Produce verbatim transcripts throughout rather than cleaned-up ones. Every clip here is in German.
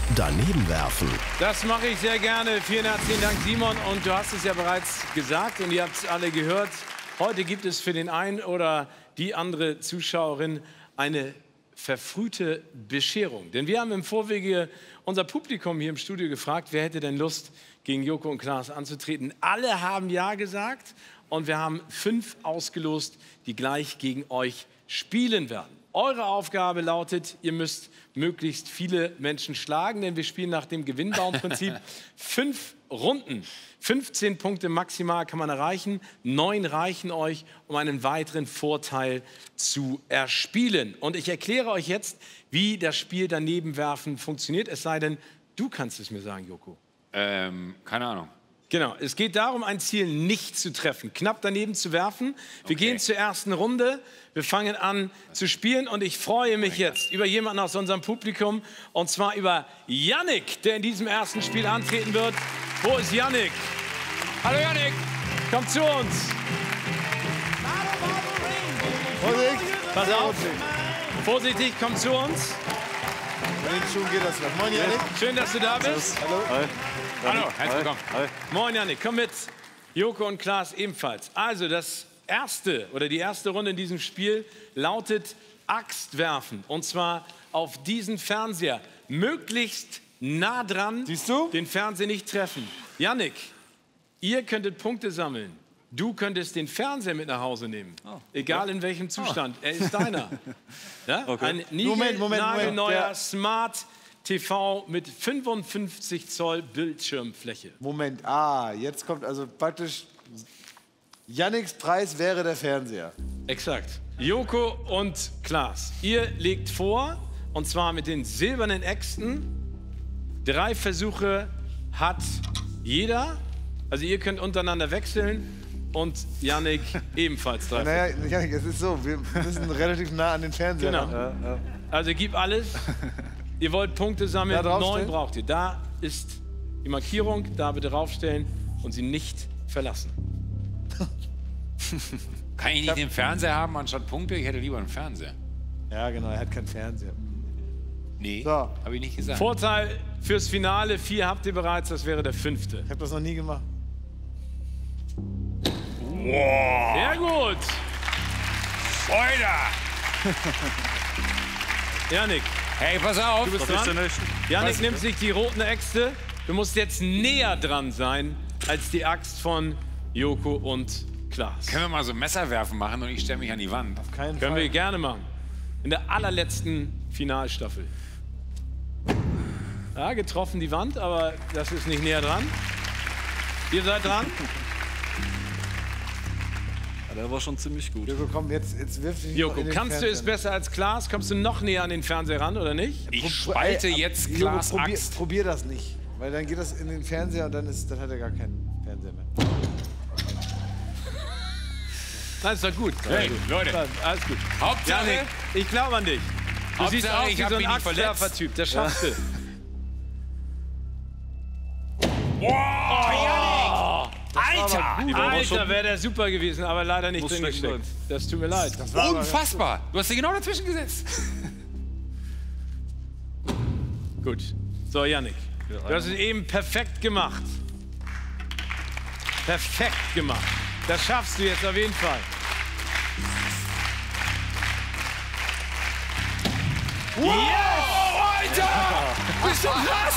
Daneben werfen. Das mache ich sehr gerne. Vielen herzlichen Dank, Simon. Und du hast es ja bereits gesagt und ihr habt es alle gehört. Heute gibt es für den einen oder die andere Zuschauerin eine verfrühte Bescherung. Denn wir haben im Vorwege unser Publikum hier im Studio gefragt, wer hätte denn Lust, gegen Joko und Klaas anzutreten. Alle haben Ja gesagt und wir haben fünf ausgelost, die gleich gegen euch spielen werden. Eure Aufgabe lautet, ihr müsst möglichst viele Menschen schlagen, denn wir spielen nach dem Gewinnbaumprinzip fünf Runden. fünfzehn Punkte maximal kann man erreichen. Neun reichen euch, um einen weiteren Vorteil zu erspielen. Und ich erkläre euch jetzt, wie das Spiel Danebenwerfen funktioniert. Es sei denn, du kannst es mir sagen, Joko. Ähm, keine Ahnung. Genau, es geht darum, ein Ziel nicht zu treffen, knapp daneben zu werfen. Wir Okay. gehen zur ersten Runde, wir fangen an zu spielen und ich freue mich jetzt über jemanden aus unserem Publikum und zwar über Yannick, der in diesem ersten Spiel antreten wird. Wo ist Yannick? Hallo Yannick! Komm zu uns! Vorsicht! Pass auf! Vorsichtig, komm zu uns! Mit den Schuhen geht das noch. Moin, Yannick. Schön, dass du da bist. Hallo. Hallo, herzlich willkommen. Moin Yannick, komm mit. Joko und Klaas ebenfalls. Also das erste oder die erste Runde in diesem Spiel lautet Axt werfen. Und zwar auf diesen Fernseher. Möglichst nah dran. Siehst du? Den Fernseher nicht treffen. Yannick, ihr könntet Punkte sammeln. Du könntest den Fernseher mit nach Hause nehmen. Oh. Egal in welchem Zustand. Er ist deiner. Ja? Ein Moment, Moment, Moment. niegelnagelneuer Der- Smart T V mit fünfundfünfzig Zoll Bildschirmfläche. Moment, ah, jetzt kommt also praktisch... Yannicks Preis wäre der Fernseher. Exakt. Joko und Klaas, ihr legt vor, und zwar mit den silbernen Äxten. Drei Versuche hat jeder. Also ihr könnt untereinander wechseln. Und Yannick ebenfalls drei. Naja, Yannick, es ist so, wir müssen relativ nah an den Fernseher Genau. ran. Also gib alles. Ihr wollt Punkte sammeln. Da draufstellen? Neun braucht ihr. Da ist die Markierung. Da bitte draufstellen und sie nicht verlassen. Kann ich nicht den Fernseher haben anstatt Punkte? Ich hätte lieber einen Fernseher. Ja, genau, er hat keinen Fernseher. Nee, So. habe ich nicht gesagt. Vorteil fürs Finale. Vier habt ihr bereits. Das wäre der fünfte. Ich habe das noch nie gemacht. Sehr gut. Alter! Yannick, Hey, pass auf! du bist dran. Yannick nimmt sich die roten Äxte. Du musst jetzt näher dran sein als die Axt von Joko und Klaas. Können wir mal so Messerwerfen machen und ich stelle mich an die Wand? Auf keinen Können Fall. wir gerne machen. In der allerletzten Finalstaffel. Ja, getroffen die Wand, aber das ist nicht näher dran. Ihr seid dran. Der war schon ziemlich gut. Joko, komm, jetzt, jetzt wirf dich Joko, in den kannst du es Fernseher. besser als Klaas? Kommst du noch näher an den Fernseher ran, oder nicht? Ich Pro- spalte ey, jetzt Joko, Klaas probier, Axt. probier das nicht. Weil dann geht das in den Fernseher und dann, ist, dann hat er gar keinen Fernseher mehr. Das ist doch gut. Hey, Leute, Alles gut. Hauptsache, Yannick, ich glaube an dich. Du Hauptsache, siehst aus ich wie hab so ein mich nicht verletzt. Axtwerfer-Typ. Das schaffst du. Alter! Alter, wäre der super gewesen, aber leider nicht Muss drin schlecht gesteckt. Das tut mir leid. Unfassbar! Du hast dich genau dazwischen gesetzt. Gut. So, Yannick. Du hast es eben perfekt gemacht. Perfekt gemacht. Das schaffst du jetzt auf jeden Fall. Wow! Alter! Bist du krass?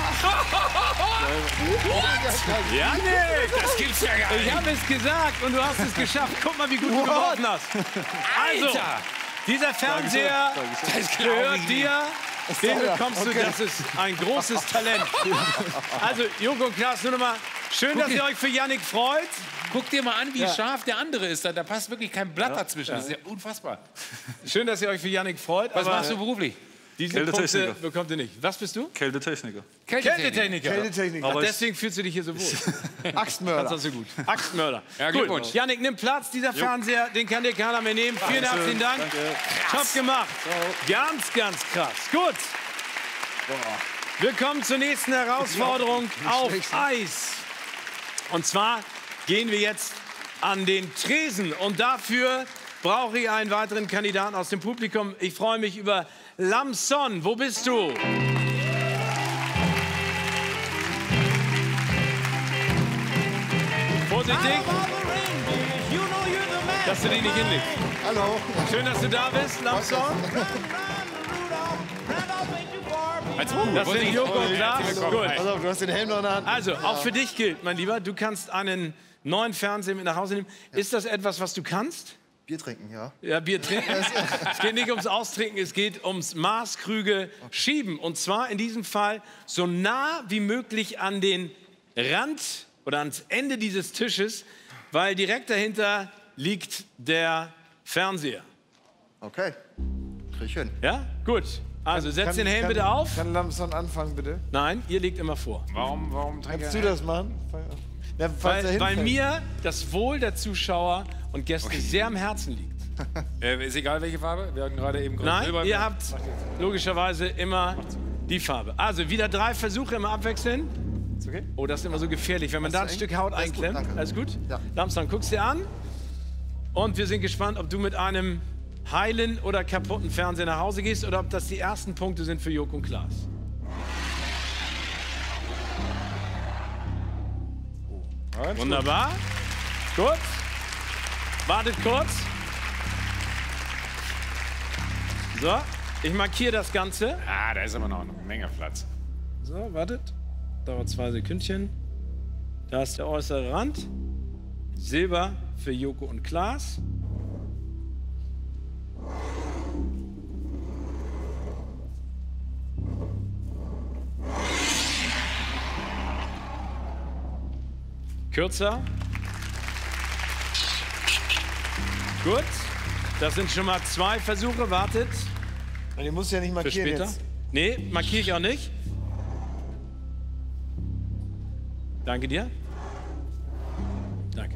Yannick! Das gibt's ja gar Ich nicht. habe es gesagt und du hast es geschafft. Guck mal, wie gut du geworfen hast. Also, Alter! dieser Fernseher Das glaub gehört ich dir. Den bekommst du. Okay. Das ist ein großes Talent. Also, Joko und Klaas, nur noch mal schön, dass ihr euch für Yannick freut. Guck dir mal an, wie scharf der andere ist. Da, da passt wirklich kein Blatt dazwischen. Das ist ja unfassbar. Schön, dass ihr euch für Yannick freut. Was aber machst du beruflich? diese Punkte Kältetechniker. bekommt ihr nicht. Was bist du? Kältetechniker. Kältetechniker. Kältetechnik. Ach, Aber ich- deswegen fühlst du dich hier so wohl. Kannst Axtmörder. das so gut. Axtmörder. Ja, Cool. Glückwunsch. Yannick, nimm Platz. Dieser Fernseher, den kann dir keiner mehr nehmen. Vielen herzlichen Dank. Top gemacht. Ganz, ganz krass. Gut. Wir kommen zur nächsten Herausforderung auf Eis. Und zwar gehen wir jetzt an den Tresen. Und dafür brauche ich einen weiteren Kandidaten aus dem Publikum. Ich freue mich über Lamson. Wo bist du? dich, dass du die nicht hinlegst. Hallo. Schön, dass du da bist, Lamson. Das sind Joko und Klaas. Gut. Pass auf, du hast den Helm noch in der Hand. Also, auch für dich gilt, mein Lieber, du kannst einen neuen Fernseher mit nach Hause nehmen. Ist das etwas, was du kannst? Bier trinken, ja. Ja, Bier trinken. Es geht nicht ums Austrinken, es geht ums Maßkrüge schieben. Und zwar in diesem Fall so nah wie möglich an den Rand oder ans Ende dieses Tisches, weil direkt dahinter liegt der Fernseher. Okay, krieg ich hin. Ja, gut. Also setz den Helm kann, bitte auf. Kann Lamson anfangen, bitte? Nein, ihr legt immer vor. Warum, warum trinkt Kannst er? du das machen? Ja, falls er Weil, weil hinfällt. mir das Wohl der Zuschauer und Gäste sehr am Herzen liegt. Äh, ist egal, welche Farbe? Wir hatten gerade eben Grün, Nein, Silber. ihr habt logischerweise immer die Farbe. Also wieder drei Versuche immer abwechseln. Ist okay? Oh, das ist immer so gefährlich, wenn man da ein Stück Haut Alles gut, einklemmt. danke. Alles gut? Ja. Lamson, guckst dir an. Und wir sind gespannt, ob du mit einem heilen oder kaputten Fernseher nach Hause gehst oder ob das die ersten Punkte sind für Joko und Klaas. Wunderbar. Gut. Wartet kurz. So, ich markiere das Ganze. Ah, da ist aber noch eine Menge Platz. So, wartet. Dauert zwei Sekündchen. Da ist der äußere Rand. Silber für Joko und Klaas. Kürzer. Gut. Das sind schon mal zwei Versuche. Wartet. Die musst du ja nicht Für markieren später. jetzt. Nee, markiere ich auch nicht. Danke dir. Danke.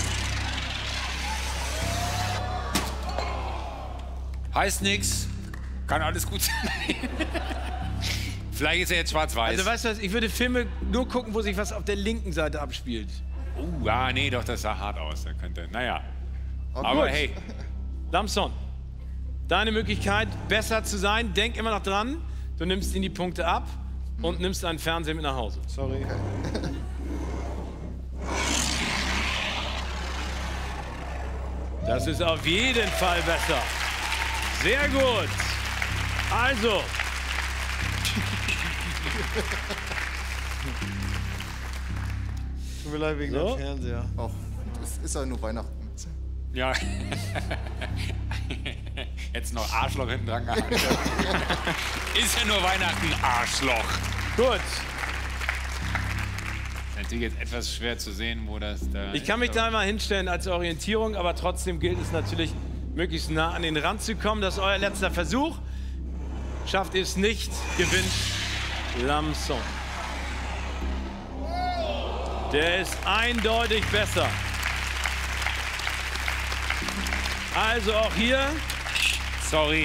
Heißt nix. Kann alles gut sein. Vielleicht ist er jetzt schwarz-weiß. Also weißt du was, ich würde Filme nur gucken, wo sich was auf der linken Seite abspielt. uh, ah, nee, doch, das sah hart aus. Da könnte, naja. Aber gut. hey, Lamson, deine Möglichkeit, besser zu sein, denk immer noch dran, du nimmst ihn die Punkte ab und nimmst deinen Fernseher mit nach Hause. Sorry. Das ist auf jeden Fall besser. Sehr gut. Also, Tut mir leid wegen So. dem Fernseher. Auch, es ist ja nur Weihnachten. ja. Jetzt noch Arschloch hinten dran gehangen. Ist ja nur Weihnachten, Arschloch. gut. Natürlich jetzt etwas schwer zu sehen, wo das da. Ich kann mich da mal hinstellen als Orientierung, aber trotzdem gilt es natürlich, möglichst nah an den Rand zu kommen. Das ist euer letzter Versuch. Schafft ihr es nicht, gewinnt Lamson. Der ist eindeutig besser. Also auch hier, Sorry.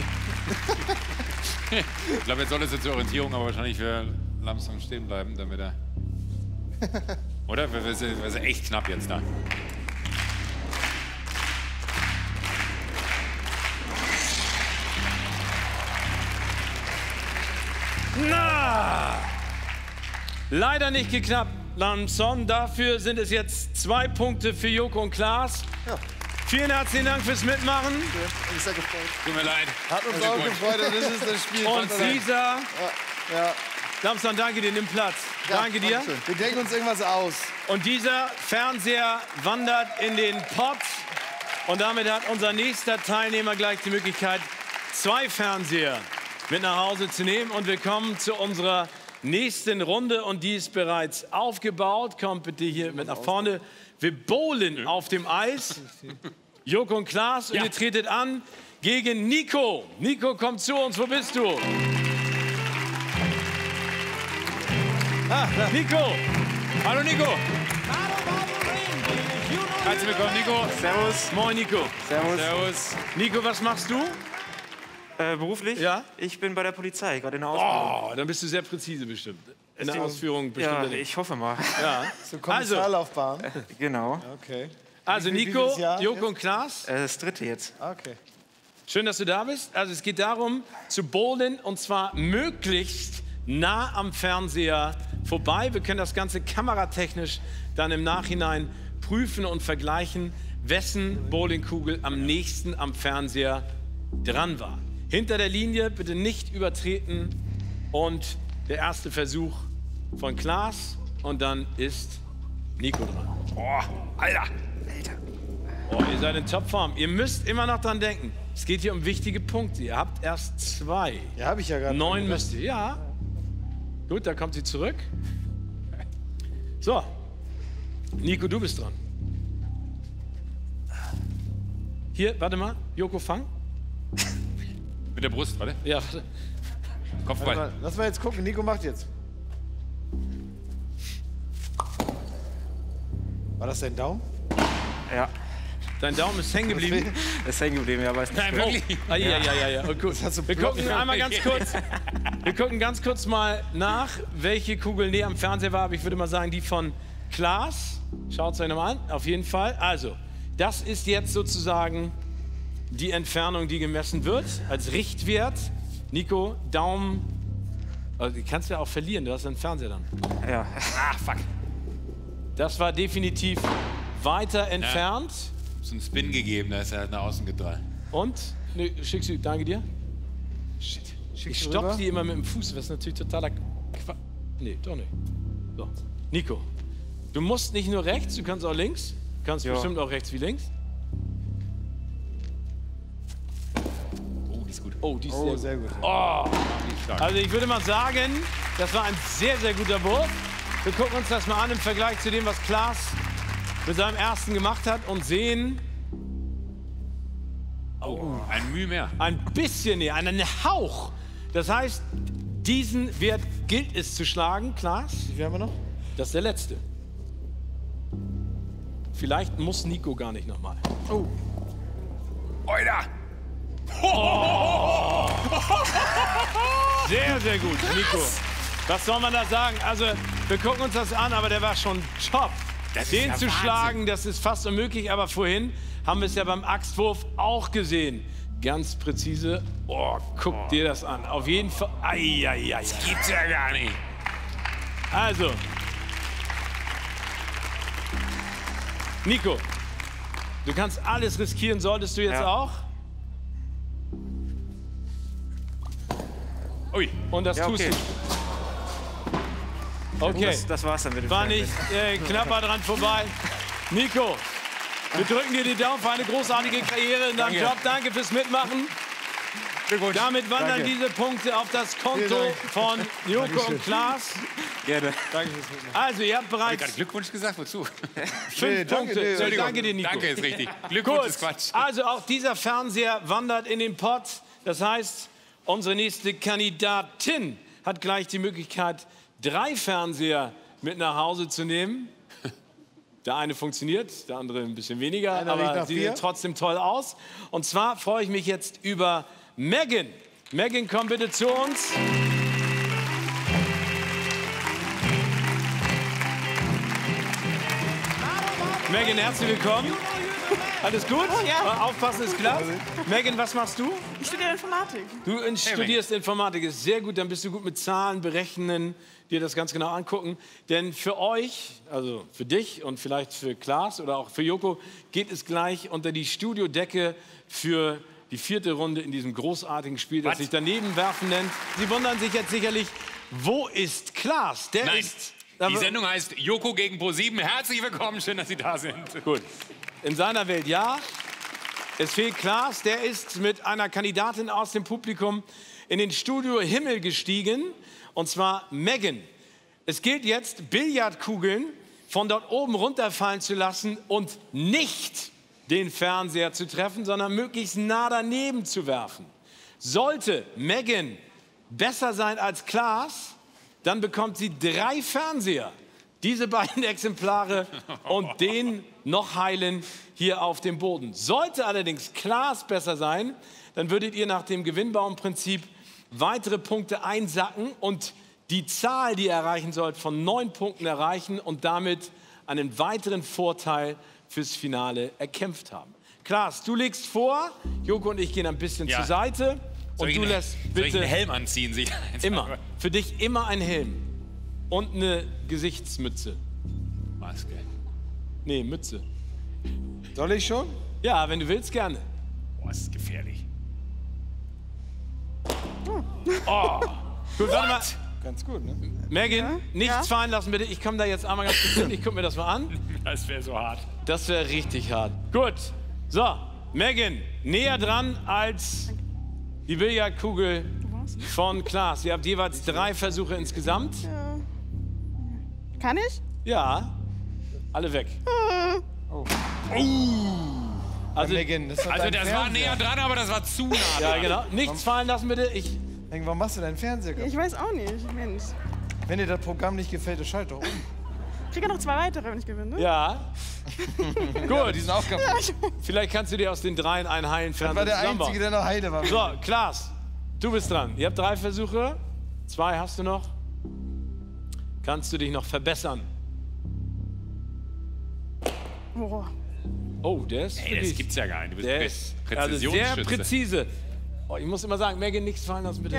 Ich glaube, jetzt soll es zur Orientierung, aber wahrscheinlich für Lamson stehen bleiben, damit er. Oder? Wir, wir, sind, wir sind echt knapp jetzt da. na, leider nicht geklappt, Lamson. Dafür sind es jetzt zwei Punkte für Joko und Klaas. Ja. Vielen herzlichen Dank fürs Mitmachen. Ich bin sehr gefreut. Tut mir leid. Hat uns auch gefreut und das ist das Spiel. Und Caesar, Ja. Lamson, danke dir, nimm Platz. Ja, Danke dir. Dankeschön. Wir denken uns irgendwas aus. Und dieser Fernseher wandert in den Pott. Und damit hat unser nächster Teilnehmer gleich die Möglichkeit, zwei Fernseher mit nach Hause zu nehmen. Und wir kommen zu unserer nächsten Runde. Und die ist bereits aufgebaut. Kommt bitte hier mit nach vorne. Wir bowlen auf dem Eis. Joko und Klaas. Und Ja. ihr tretet an gegen Nico. Nico, komm zu uns. Wo bist du? Ah, Nico. Hallo Nico. Herzlich willkommen, Nico. Servus. Moin, Nico. Servus. Servus. Nico, was machst du? Äh, beruflich? Ja? Ich bin bei der Polizei, gerade in der Ausbildung. Oh, dann bist du sehr präzise bestimmt. In der Die- Ausführung bestimmt. Ja, nicht. ich hoffe mal. Ja. So Also, Kommissarlaufbahn. Genau. Okay. also Wie- wie Nico, vieles Jahr Joko jetzt? und Klaas, Äh, das dritte jetzt. Okay. schön, dass du da bist. Also es geht darum, zu bowlen und zwar möglichst nah am Fernseher vorbei. Wir können das Ganze kameratechnisch dann im Nachhinein prüfen und vergleichen, wessen Bowlingkugel am nächsten am Fernseher dran war. Hinter der Linie bitte nicht übertreten. Und der erste Versuch von Klaas. Und dann ist Nico dran. Boah, Alter. Oh, ihr seid in Topform. Ihr müsst immer noch dran denken. Es geht hier um wichtige Punkte. Ihr habt erst zwei. Ja, habe ich ja gerade. Neun müsst ihr. Ja. Gut, da kommt sie zurück. So. Nico, du bist dran. Hier, warte mal. Joko, fang. Mit der Brust, warte. Ja, warte. Kopfball. Mal, lass mal jetzt gucken. Nico macht jetzt. War das dein Daumen? Ja, Dein Daumen ist hängen geblieben. ist hängen geblieben, ja, weiß nicht. Nein, wirklich. Ah, ja, ja, ja, ja. Oh, gut. hast du Wir Block- gucken einmal ganz kurz. Wir gucken ganz kurz mal nach, welche Kugel näher am Fernseher war. Aber ich würde mal sagen, die von Klaas. Schaut es euch nochmal an. Auf jeden Fall. Also, das ist jetzt sozusagen die Entfernung, die gemessen wird als Richtwert. Nico, Daumen. Also, die kannst du ja auch verlieren. Du hast einen Fernseher dann. Ja, Ah, fuck. Das war definitiv weiter entfernt. So einen Spin gegeben, da ist er halt nach außen gedreht. Und? Ne, schickst du, danke dir. Shit. Ich stopp sie immer mit dem Fuß, das ist natürlich totaler Quatsch. Nee, doch nicht. So. Nico, du musst nicht nur rechts, du kannst auch links. Du kannst Ja. bestimmt auch rechts wie links. Oh, die ist gut. Oh, die ist Oh, sehr, sehr gut. Die ist stark. Also ich würde mal sagen, das war ein sehr, sehr guter Wurf. Wir gucken uns das mal an im Vergleich zu dem, was Klaas mit seinem ersten gemacht hat und sehen Oh, ein Mühe mehr. ein bisschen näher, einen Hauch. Das heißt, diesen Wert gilt es zu schlagen, Klaas. Wie viel haben wir noch? Das ist der letzte. Vielleicht muss Nico gar nicht nochmal. Oida! Sehr, sehr gut, Nico. Was soll man da sagen? Also, wir gucken uns das an, aber der war schon top. Das ist Den ja zu Wahnsinn. schlagen, das ist fast unmöglich. Aber vorhin haben wir es ja beim Axtwurf auch gesehen. Ganz präzise. Oh, guck dir das an. Auf jeden Fall. Ai, ai, ai, ai. Gibt's ja gar nicht. Also. Nico, du kannst alles riskieren, solltest du jetzt Ja. auch. Ui. Und das Ja, tust okay. du. Okay, Das, das war's dann mit dem war Fernsehen. nicht äh, knapper dran vorbei. Nico, wir drücken dir die Daumen für eine großartige Karriere in deinem Danke. Job. Danke fürs Mitmachen. Glückwunsch. Damit wandern Danke. diese Punkte auf das Konto Vielen Dank. von Joko und Klaas. Gerne. Also, ihr habt Hab ich bereits gerade Glückwunsch gesagt? Wozu? fünf Nee, danke, Punkte. nee, Äh, Entschuldigung. danke dir, Nico. Danke, ist richtig. Glückwunsch Gut, ist Quatsch. also auch dieser Fernseher wandert in den Pott. Das heißt, unsere nächste Kandidatin hat gleich die Möglichkeit, drei Fernseher mit nach Hause zu nehmen. Der eine funktioniert, der andere ein bisschen weniger, Einer riecht aber nach sie Bier. sehen trotzdem toll aus. Und zwar freue ich mich jetzt über Megan. Megan, komm bitte zu uns. Megan, herzlich willkommen. Alles gut? Ja. Aufpassen ist klar. Megan, was machst du? Ich studiere Informatik. Du in- studierst Informatik, ist sehr gut, dann bist du gut mit Zahlen, Berechnen, dir das ganz genau angucken. Denn für euch, also für dich und vielleicht für Klaas oder auch für Joko, geht es gleich unter die Studiodecke für die vierte Runde in diesem großartigen Spiel, das Was? sich daneben werfen nennt. Sie wundern sich jetzt sicherlich, wo ist Klaas? Der Nein, ist... die Sendung heißt Joko gegen ProSieben. Herzlich willkommen, schön, dass Sie da sind. Gut. In seiner Welt ja. Es fehlt Klaas, der ist mit einer Kandidatin aus dem Publikum in den Studio Himmel gestiegen. Und zwar Megan. Es gilt jetzt, Billardkugeln von dort oben runterfallen zu lassen und nicht den Fernseher zu treffen, sondern möglichst nah daneben zu werfen. Sollte Megan besser sein als Klaas, dann bekommt sie drei Fernseher. Diese beiden Exemplare und den noch heilen hier auf dem Boden. Sollte allerdings Klaas besser sein, dann würdet ihr nach dem Gewinnbaumprinzip weitere Punkte einsacken und die Zahl, die ihr erreichen sollt, von neun Punkten erreichen und damit einen weiteren Vorteil fürs Finale erkämpft haben. Klaas, du legst vor, Joko und ich gehen ein bisschen Ja. zur Seite Soll und ich du einen- lässt Soll ich bitte einen Helm anziehen? Sie- immer, für dich immer ein Helm und eine Gesichtsmütze. Maske. Nee, Mütze. Soll ich schon? Ja, wenn du willst, gerne. Boah, das ist gefährlich. Oh. Gut, warte mal. Ganz gut, ne? Megan, nichts Ja? fallen lassen, bitte. Ich komme da jetzt einmal ganz kurz hin. Ich gucke mir das mal an. Das wäre so hart. Das wäre richtig hart. Gut. So, Megan, näher dran als die Billardkugel von Klaas. Ihr habt jeweils drei Versuche insgesamt. Kann ich? Ja, alle weg. Also, Megan, das, ist doch Also dein das war Fernseher. näher dran, aber das war zu nah ja, dran. genau. Nichts fallen lassen, bitte. Ich, Megan, warum machst du deinen Fernseher kaputt? Ich weiß auch nicht, Mensch. Wenn dir das Programm nicht gefällt, dann schalt doch um. Ich kriege ja noch zwei weitere, wenn ich gewinne. ja. Gut. Die sind auch kaputt. Vielleicht kannst du dir aus den dreien einen heilen Das war Fernseher der zusammenbauen. Einzige, der noch heile war. So, Klaas, du bist dran. Ihr habt drei Versuche. Zwei hast du noch. Kannst du dich noch verbessern? Boah. Oh, der ist Ey, für das dich. gibt's ja gar nicht. Du bist Der Prä ist also sehr Präzisionsschütze. präzise. Oh, ich muss immer sagen, Megan, nichts fallen lassen, bitte. Ja.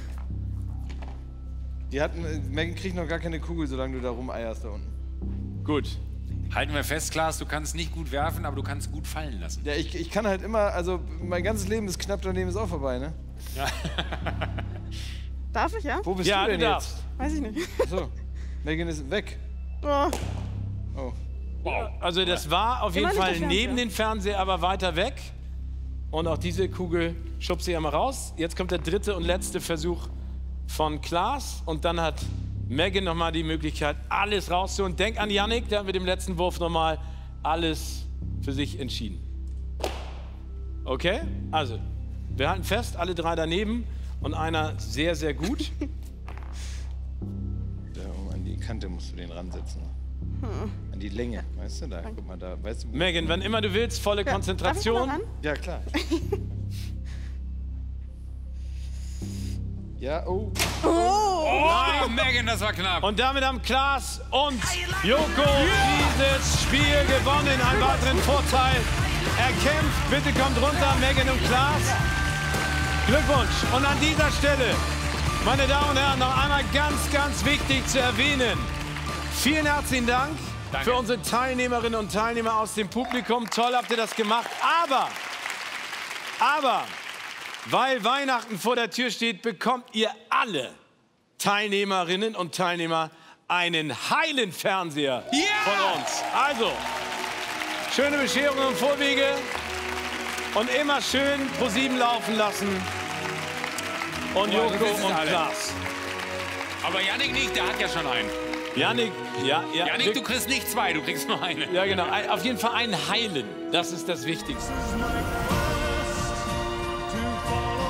Die hatten, äh, Megan kriegt noch gar keine Kugel, solange du da rumeierst da unten. Gut. Halten wir fest, Klaas, du kannst nicht gut werfen, aber du kannst gut fallen lassen. Ja, ich, ich kann halt immer, also mein ganzes Leben ist knapp, daneben ist auch vorbei, ne? Darf ich, ja? Wo bist Ja, du du denn darfst. Weiß ich nicht. jetzt? So, Megan ist weg. Oh. Oh. Also das war auf jeden Immer nicht Fall der Fernseher. neben den Fernseher, aber weiter weg. Und auch diese Kugel schubst du ja mal raus. Jetzt kommt der dritte und letzte Versuch von Klaas. Und dann hat Megan nochmal die Möglichkeit, alles rauszuholen. Denk an Yannick, der hat mit dem letzten Wurf nochmal alles für sich entschieden. Okay? Also, wir halten fest, alle drei daneben und einer sehr, sehr gut. Da oben an die Kante musst du den ransetzen. An die Länge, weißt du da? Guck mal da, weißt du? wo- Megan, wann immer du willst, volle Ja, darf ich Konzentration. mal ran? Ja, klar. Ja, oh. Oh, Megan, das war knapp. Und damit haben Klaas und Joko dieses Spiel gewonnen. Einen weiteren Vorteil erkämpft. Bitte kommt runter, Megan und Klaas. Glückwunsch. Und an dieser Stelle, meine Damen und Herren, noch einmal ganz, ganz wichtig zu erwähnen. Vielen herzlichen Dank Danke. für unsere Teilnehmerinnen und Teilnehmer aus dem Publikum. Toll habt ihr das gemacht. Aber, aber, weil Weihnachten vor der Tür steht, bekommt ihr alle Teilnehmerinnen und Teilnehmer einen heilen Fernseher Ja! von uns. Also, schöne Bescherungen und Vorwege und immer schön ProSieben laufen lassen. Und Boah, du Joko bist es und alle. Klaas. Aber Yannick nicht, der hat ja schon einen. Janik, ja, ja. Yannick, wir- du kriegst nicht zwei, du kriegst nur eine. Ja, genau. Ein- Auf jeden Fall einen heilen. Das ist das Wichtigste. to follow